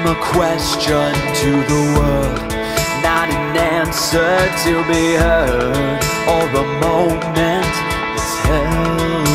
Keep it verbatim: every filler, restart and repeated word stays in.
a question to the world, not an answer to be heard, or a moment that's held